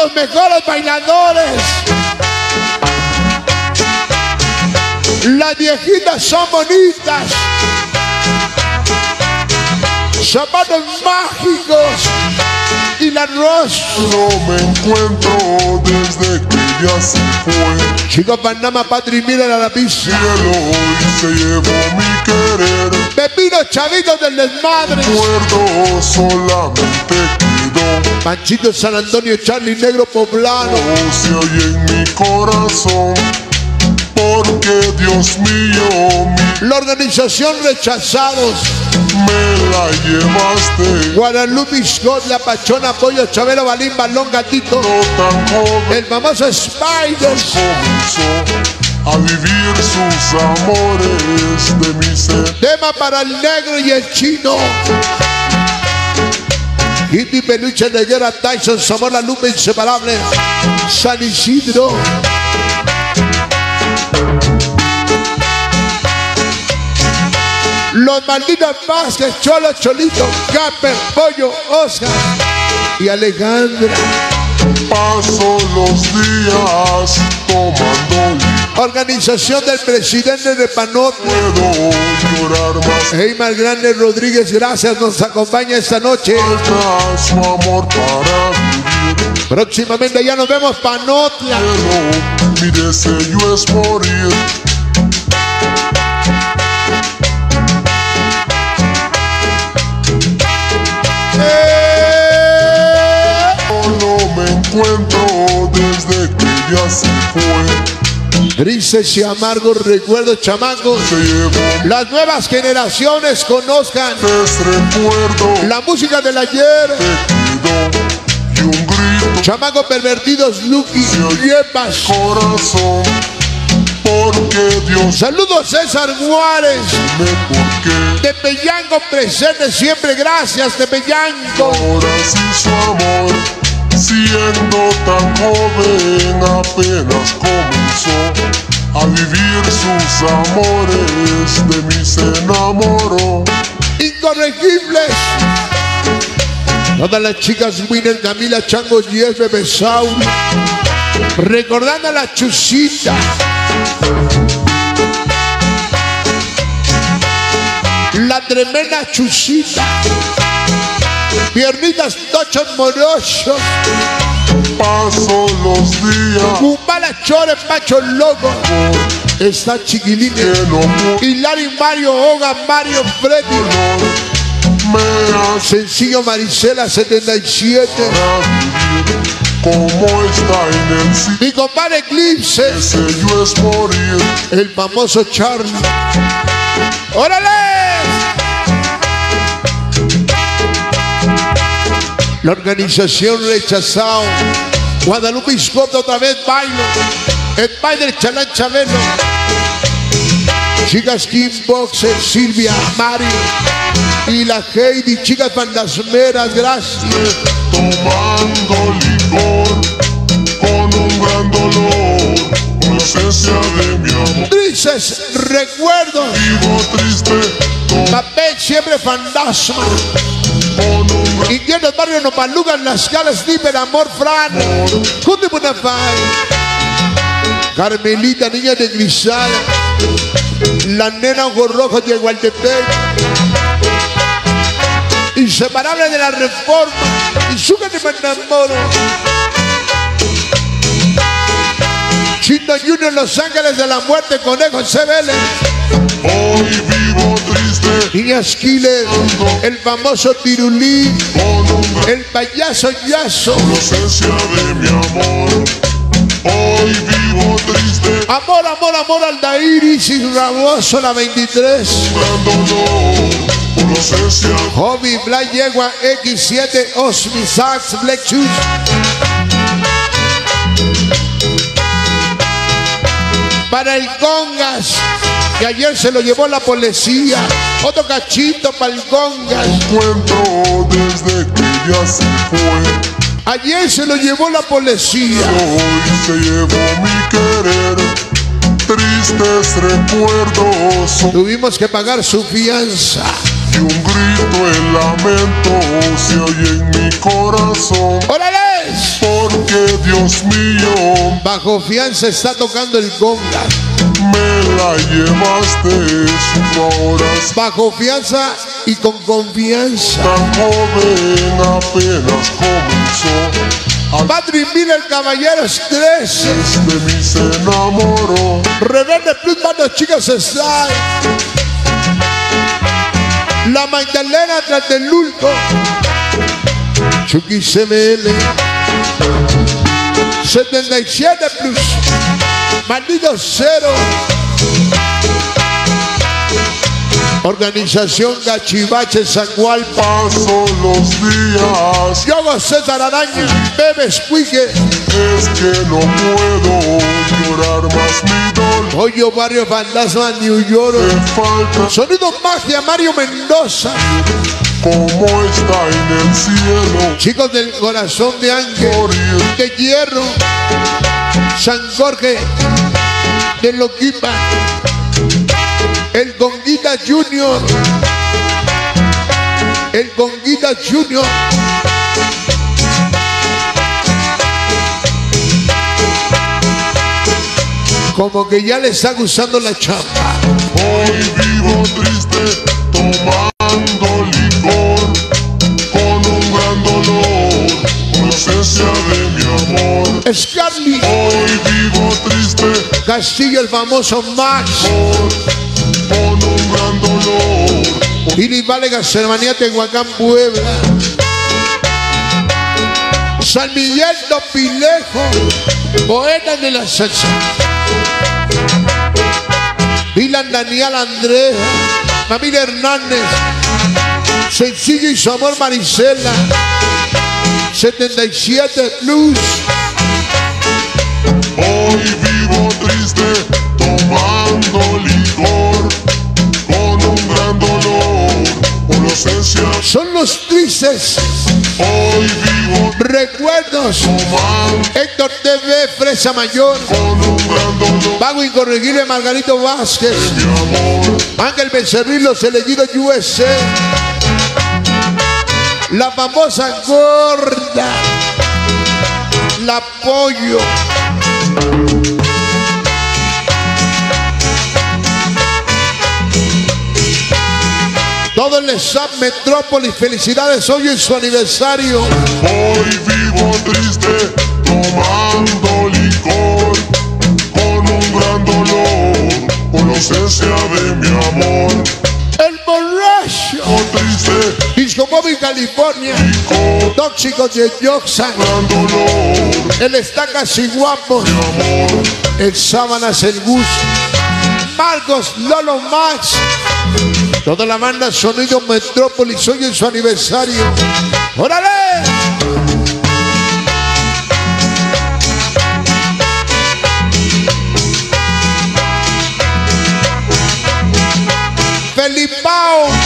los mejores bailadores. Las viejitas son bonitas. Zapatos mágicos y la rosa. No me encuentro desde que ya se fue. Chico Panamá, Patri, miren a la pista. Cielo hoy se llevó mi querer. Pepino, chavitos del desmadre. Recuerdo solamente quedó. Panchito, San Antonio, Charlie, Negro Poblano. No se oye en mi corazón. Porque Dios mío, La organización Rechazados. me la llevaste. Guadalupe Scott, La Pachona, Pollo, Chabelo, Balín, Balón, Gatito. No tan joven El famoso Spider. comenzó a vivir sus amores de mi ser. Tema para el negro y el chino. Hippie, Peluche, Neguera, Tyson, Zamora, Lupe, Inseparable. San Isidro. Los malditos Vázquez, Cholo, Cholito, Capper, Pollo, Oscar y Alejandra. Paso los días tomando licor. Organización del presidente de Panote. Puedo llorar más. Eymar Grande Rodríguez, gracias, nos acompaña esta noche. Falta su amor para vivir. Próximamente ya nos vemos, Panotla. Pero mi deseo es morir. No me encuentro desde que ya se fue. Tristes y amargos recuerdos, chamacos. Se llevó Las nuevas generaciones conozcan recuerdo. la música del ayer. Te quedó y un grito. Chamacos pervertidos, Lucky, Yepas. Corazón, porque Dios Saludos, César Juárez. me porque Tepeyanco presente siempre, gracias, Tepeyanco. ahora sí su amor, siendo tan joven, apenas comenzó a vivir sus amores, de mí se enamoró. Incorregibles. Todas las chicas, Winner, Camila, Chango, Yes, Bebe Saul. Recordando a la Chusita. La tremenda Chusita. Piernitas, tochos, morochos. Paso los días Cumbala, Chore, Pacho, Loco. Está Chiquilín. que no puedo Hilari, Mario, Hoga, Mario, Freddy. me hace Sencillo, Marisela, 77. vivir como está en el sitio. Mi compadre Eclipse. Deseo es morir. El famoso Charlie. ¡Órale! La organización Rechazado. Guadalupe Iscota otra vez bailo. Spider Chalán Chabelo. Chicas Kickboxer, Silvia, Mari y la Heidi. Chicas fantasmeras, gracias. Tomando licor con un gran dolor, con la esencia de mi amor. Tristes recuerdos. Vivo triste Papel siempre fantasma. con un gran Indígenas Barrio Nopaluga, Las Calas, Níper, Amor, Fran, Junte Bonafay, Carmelita, niña de Grisala, la nena Ojo Rojo de Gualtepec, Inseparable de la Reforma, y Suga de Manamoro, Chito Junior, Los Ángeles de la Muerte, Conejo CBL, Hoy vivo triste Niñas Killer, el famoso Tirulí, con un gran el payaso Yaso. la esencia de mi amor. Hoy vivo triste, Amor, amor, amor, Aldair, Isis Raboso, la 23. gran dolor, por la esencia Hobby, Black Yegua, X7, Osmi, Sax, Black Shoes. Para el Congas, que ayer se lo llevó la policía. Otro cachito para el Congas. encuentro desde que ya se fue. Ayer se lo llevó la policía. Hoy se llevó mi querer, tristes recuerdos Tuvimos que pagar su fianza. y un grito, el lamento se oye en mi corazón. ¡Órale! 3. Porque Dios mío, Bajo fianza está tocando el conga. me la llevaste 5 horas. Bajo fianza y con confianza. Tan joven apenas comenzó. Madrid Miller Caballeros 13. De mí se enamoró. Rebelde Plus Bando Chicas Style. La Magdalena tras del Lulco. Chucky CML 77 Plus. Maldito Cero. Organización Gachivache Zacualpa. Paso los días, Yogo César Araña. Bebe Squeaker. es que no puedo llorar más mi dolor. Hoyo Barrio Fantasma New York. Me falta Sonido Magia Mario Mendoza. como está en el cielo. Chicos del Corazón de Ángel. Morir De Hierro. San Jorge. De Loquipa. El Conguita Junior. El Conguita Junior. Como que ya le está gustando la chamba. hoy vivo triste, tomando licor, con un gran dolor, por ausencia de mi amor. Scarly Hoy vivo triste, Castillo, el famoso Max. con un gran dolor. Billy Vale, Gastelmanía, Tehuacán, Puebla. San Miguel Dopilejo, poetas de la salsa. Milan Daniel Andrés, familia Hernández. Sencillo y su amor Marisela. 77 Plus. Hoy vivo triste, tomando licor, con un gran dolor, por ausencia. Son los tristes Hoy vivo recuerdos. tomando Héctor TV, Fresa Mayor. con un gran dolor, Pago incorregible Margarito Vázquez. mi amor. Ángel Becerril, los elegidos USA. La famosa gorda. La pollo. Todo el SAP Metrópolis, felicidades hoy en su aniversario. Hoy vivo triste, tomando licor, con un gran dolor, por ausencia de mi amor. El borracho. Vivo triste, Disco Móvil California. licor, Tóxicos de Yoxan. gran dolor, El Estacas y Guapos. mi amor. El Sábanas El Gus. Marcos Lolo Max. Toda la banda Sonido Metrópolis hoy en su aniversario. ¡Órale! Felipao.